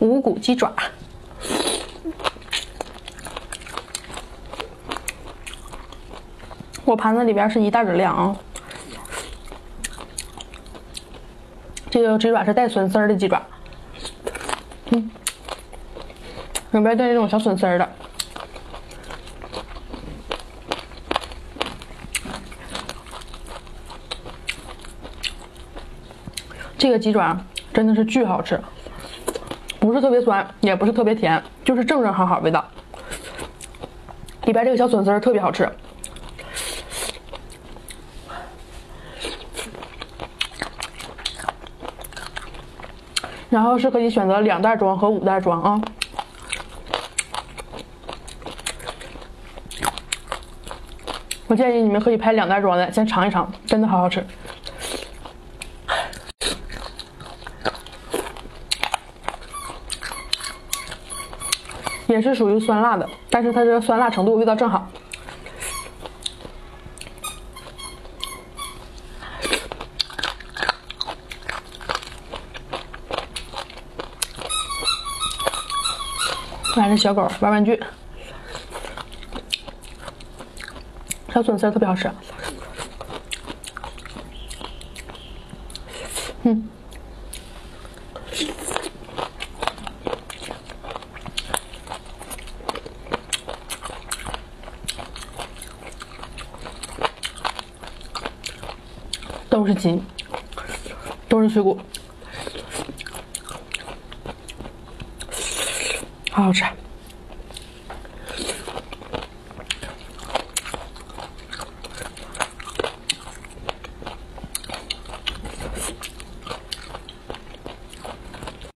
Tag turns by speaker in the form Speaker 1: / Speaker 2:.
Speaker 1: 无骨鸡爪。我盘子里边是1袋的量啊。这个鸡爪是带笋丝儿的鸡爪，里边带这种小笋丝儿的。这个鸡爪真的是巨好吃，不是特别酸，也不是特别甜，就是正正好好味道。里边这个小笋丝儿特别好吃。然后是可以选择2袋装和5袋装啊。我建议你们可以拍2袋装的，先尝一尝，真的好好吃。也是属于酸辣的，但是它这个酸辣程度味道正好。来，这小狗玩玩具，小笋丝特别好吃。都是筋，都是水果，好好吃。